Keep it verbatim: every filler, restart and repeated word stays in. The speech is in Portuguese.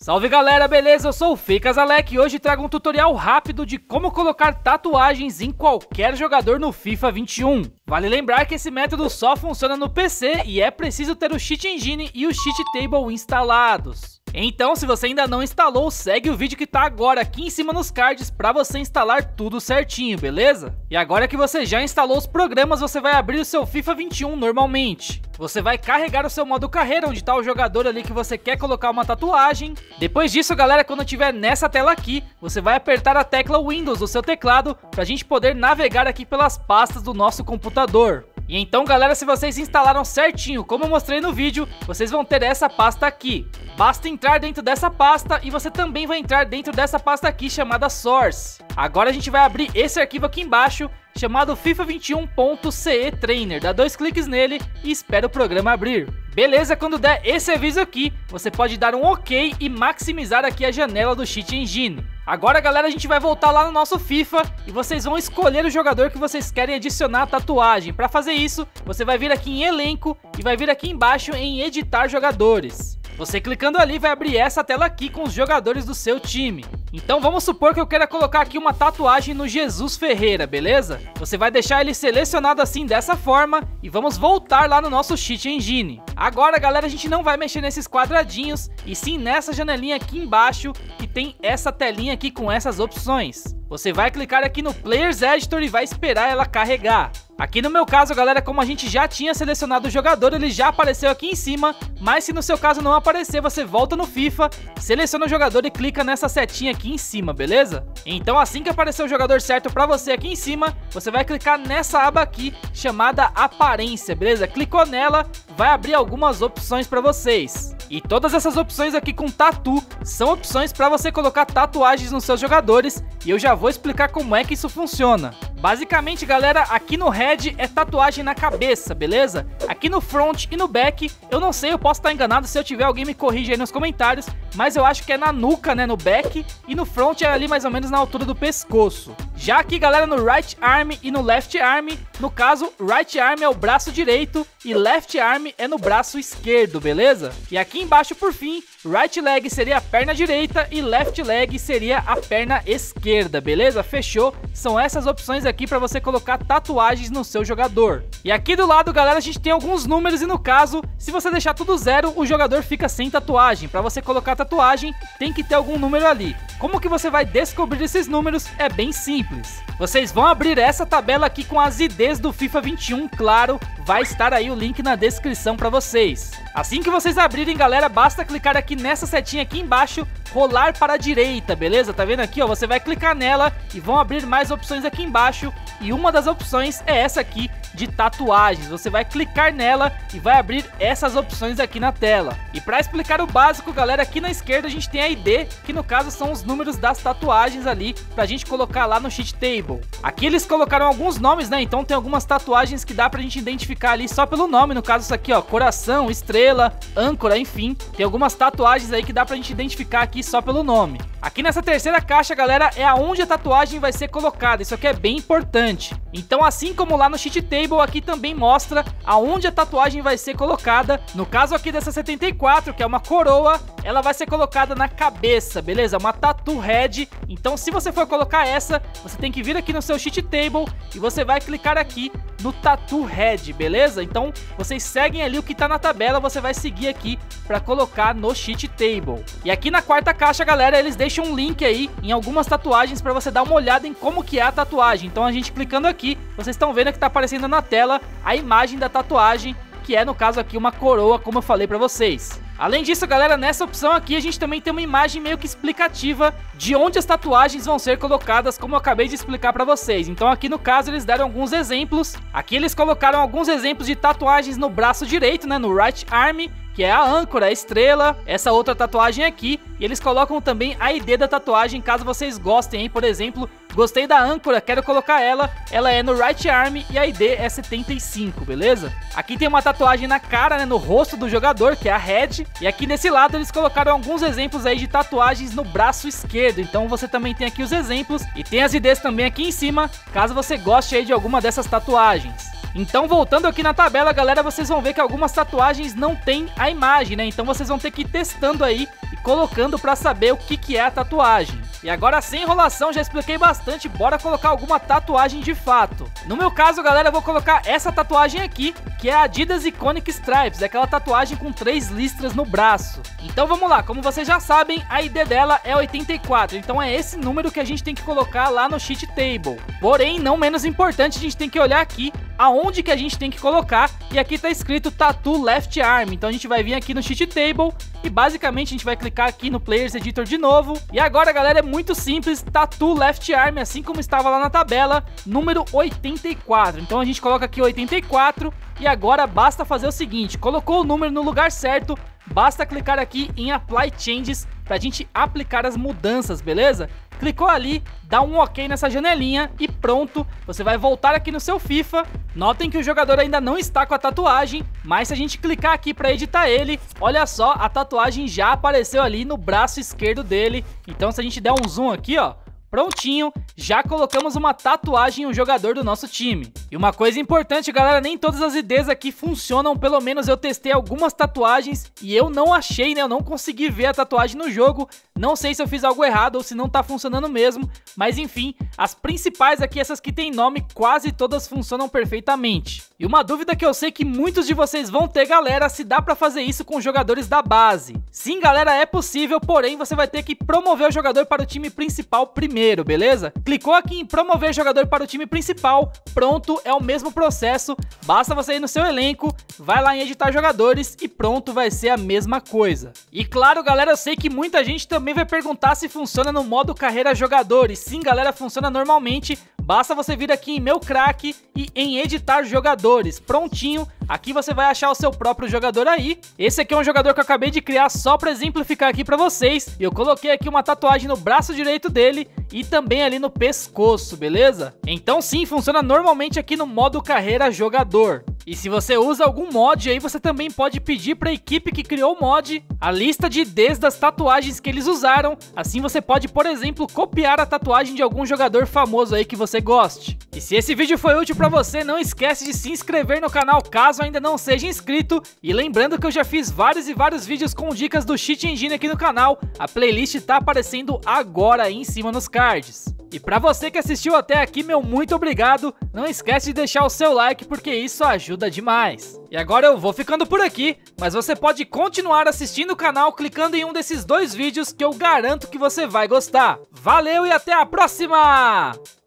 Salve galera, beleza? Eu sou o Fê Casalec e hoje trago um tutorial rápido de como colocar tatuagens em qualquer jogador no FIFA vinte e um. Vale lembrar que esse método só funciona no P C e é preciso ter o Cheat Engine e o Cheat Table instalados. Então, se você ainda não instalou, segue o vídeo que tá agora aqui em cima nos cards para você instalar tudo certinho, beleza? E agora que você já instalou os programas, você vai abrir o seu FIFA vinte e um normalmente. Você vai carregar o seu modo carreira, onde tá o jogador ali que você quer colocar uma tatuagem. Depois disso, galera, quando estiver nessa tela aqui, você vai apertar a tecla Windows do seu teclado pra gente poder navegar aqui pelas pastas do nosso computador. E então, galera, se vocês instalaram certinho, como eu mostrei no vídeo, vocês vão ter essa pasta aqui. Basta entrar dentro dessa pasta e você também vai entrar dentro dessa pasta aqui chamada Source. Agora a gente vai abrir esse arquivo aqui embaixo, chamado FIFA vinte e um ponto C E Trainer. Dá dois cliques nele e espera o programa abrir. Beleza, quando der esse aviso aqui, você pode dar um OK e maximizar aqui a janela do Cheat Engine. Agora, galera, a gente vai voltar lá no nosso FIFA e vocês vão escolher o jogador que vocês querem adicionar a tatuagem. Para fazer isso, você vai vir aqui em Elenco e vai vir aqui embaixo em Editar Jogadores. Você clicando ali vai abrir essa tela aqui com os jogadores do seu time. Então vamos supor que eu queira colocar aqui uma tatuagem no Jesus Ferreira, beleza? Você vai deixar ele selecionado assim dessa forma e vamos voltar lá no nosso Cheat Engine. Agora, galera, a gente não vai mexer nesses quadradinhos e sim nessa janelinha aqui embaixo que tem essa telinha aqui com essas opções. Você vai clicar aqui no Players Editor e vai esperar ela carregar. Aqui no meu caso, galera, como a gente já tinha selecionado o jogador, ele já apareceu aqui em cima, mas se no seu caso não aparecer, você volta no FIFA, seleciona o jogador e clica nessa setinha aqui em cima, beleza? Então assim que aparecer o jogador certo pra você aqui em cima, você vai clicar nessa aba aqui, chamada Aparência, beleza? Clicou nela, vai abrir algumas opções pra vocês. E todas essas opções aqui com tatu são opções para você colocar tatuagens nos seus jogadores e eu já vou explicar como é que isso funciona. Basicamente, galera, aqui no head é tatuagem na cabeça, beleza? Aqui no front e no back, eu não sei, eu posso estar enganado, se eu tiver alguém me corrige aí nos comentários, mas eu acho que é na nuca, né, no back, e no front é ali mais ou menos na altura do pescoço. Já aqui, galera, no right arm e no left arm, no caso, right arm é o braço direito e left arm é no braço esquerdo, beleza? E aqui embaixo, por fim, right leg seria a perna direita e left leg seria a perna esquerda, beleza? Fechou? São essas opções aqui para você colocar tatuagens no seu jogador. E aqui do lado, galera, a gente tem alguns números e no caso, se você deixar tudo zero, o jogador fica sem tatuagem. Para você colocar tatuagem, tem que ter algum número ali. Como que você vai descobrir esses números? É bem simples. Vocês vão abrir essa tabela aqui com as I Ds do FIFA vinte e um, claro, vai estar aí o link na descrição para vocês. Assim que vocês abrirem, galera, basta clicar aqui nessa setinha aqui embaixo, rolar para a direita, beleza? Tá vendo aqui, ó? Você vai clicar nela e vão abrir mais opções aqui embaixo e uma das opções é essa aqui de tatuagens. Você vai clicar nela e vai abrir essas opções aqui na tela. E para explicar o básico, galera, aqui na esquerda a gente tem a I D, que no caso são os números das tatuagens ali pra gente colocar lá no Cheat Table. Aqui eles colocaram alguns nomes, né? Então tem algumas tatuagens que dá pra gente identificar ali só pelo nome. No caso isso aqui, ó, coração, estrela, âncora, enfim. Tem algumas tatuagens aí que dá pra gente identificar aqui só pelo nome. Aqui nessa terceira caixa, galera, é aonde a tatuagem vai ser colocada. Isso aqui é bem importante. Então, assim como lá no Cheat Table, aqui também mostra aonde a tatuagem vai ser colocada. No caso aqui dessa setenta e quatro, que é uma coroa, ela vai ser colocada na cabeça, beleza? Uma tattoo head. Então, se você for colocar essa, você tem que vir aqui no seu Cheat Table e você vai clicar aqui no tattoo head, beleza? Então, vocês seguem ali o que tá na tabela, você vai seguir aqui para colocar no Cheat Table. E aqui na quarta caixa, galera, eles deixam um link aí em algumas tatuagens para você dar uma olhada em como que é a tatuagem. Então, a gente clicando aqui, vocês estão vendo que tá aparecendo na tela a imagem da tatuagem, que é no caso aqui uma coroa, como eu falei pra vocês. Além disso, galera, nessa opção aqui a gente também tem uma imagem meio que explicativa de onde as tatuagens vão ser colocadas, como eu acabei de explicar pra vocês. Então aqui no caso eles deram alguns exemplos. Aqui eles colocaram alguns exemplos de tatuagens no braço direito, né, no right arm, que é a âncora, a estrela, essa outra tatuagem aqui. E eles colocam também a I D da tatuagem, caso vocês gostem, hein? Por exemplo, gostei da âncora, quero colocar ela. Ela é no right arm e a I D é setenta e cinco, beleza? Aqui tem uma tatuagem na cara, né, no rosto do jogador, que é a head. E aqui nesse lado eles colocaram alguns exemplos aí de tatuagens no braço esquerdo. Então você também tem aqui os exemplos e tem as I Ds também aqui em cima, caso você goste aí de alguma dessas tatuagens. Então, voltando aqui na tabela, galera, vocês vão ver que algumas tatuagens não tem a imagem, né? Então vocês vão ter que ir testando aí e colocando para saber o que, que é a tatuagem. E agora, sem enrolação, já expliquei bastante, bora colocar alguma tatuagem de fato. No meu caso, galera, eu vou colocar essa tatuagem aqui, que é a Adidas Iconic Stripes, é aquela tatuagem com três listras no braço. Então vamos lá, como vocês já sabem, a I D dela é oitenta e quatro, então é esse número que a gente tem que colocar lá no cheat table. Porém, não menos importante, a gente tem que olhar aqui aonde que a gente tem que colocar, e aqui tá escrito Tattoo Left Arm, então a gente vai vir aqui no cheat table e basicamente a gente vai clicar aqui no Players Editor de novo, e agora, galera, é muito simples, Tattoo Left Arm, assim como estava lá na tabela, número oitenta e quatro, então a gente coloca aqui oitenta e quatro, e agora basta fazer o seguinte, colocou o número no lugar certo, basta clicar aqui em Apply Changes pra gente aplicar as mudanças, beleza? Clicou ali, dá um ok nessa janelinha e pronto, você vai voltar aqui no seu FIFA. Notem que o jogador ainda não está com a tatuagem, mas se a gente clicar aqui para editar ele, olha só, a tatuagem já apareceu ali no braço esquerdo dele. Então se a gente der um zoom aqui, ó, prontinho, já colocamos uma tatuagem em um jogador do nosso time. E uma coisa importante, galera, nem todas as I Ds aqui funcionam, pelo menos eu testei algumas tatuagens e eu não achei, né, eu não consegui ver a tatuagem no jogo, não sei se eu fiz algo errado ou se não tá funcionando mesmo, mas enfim, as principais aqui, essas que tem nome, quase todas funcionam perfeitamente. E uma dúvida que eu sei que muitos de vocês vão ter, galera, se dá pra fazer isso com jogadores da base. Sim, galera, é possível, porém você vai ter que promover o jogador para o time principal primeiro, beleza? Clicou aqui em promover jogador para o time principal, pronto, é o mesmo processo, basta você ir no seu elenco, vai lá em editar jogadores e pronto, vai ser a mesma coisa. E claro, galera, eu sei que muita gente também vai perguntar se funciona no modo carreira jogadores. Sim, galera, funciona normalmente, basta você vir aqui em meu craque e em editar jogadores, prontinho, aqui você vai achar o seu próprio jogador aí. Esse aqui é um jogador que eu acabei de criar só para exemplificar aqui para vocês, eu coloquei aqui uma tatuagem no braço direito dele e também ali no pescoço, beleza? Então sim, funciona normalmente aqui no modo carreira jogador. E se você usa algum mod aí, você também pode pedir para a equipe que criou o mod a lista de I Ds das tatuagens que eles usaram. Assim você pode, por exemplo, copiar a tatuagem de algum jogador famoso aí que você goste. E se esse vídeo foi útil para você, não esquece de se inscrever no canal caso ainda não seja inscrito. E lembrando que eu já fiz vários e vários vídeos com dicas do Cheat Engine aqui no canal. A playlist tá aparecendo agora aí em cima nos cards. E pra você que assistiu até aqui, meu muito obrigado. Não esquece de deixar o seu like, porque isso ajuda demais. E agora eu vou ficando por aqui, mas você pode continuar assistindo o canal clicando em um desses dois vídeos que eu garanto que você vai gostar. Valeu e até a próxima!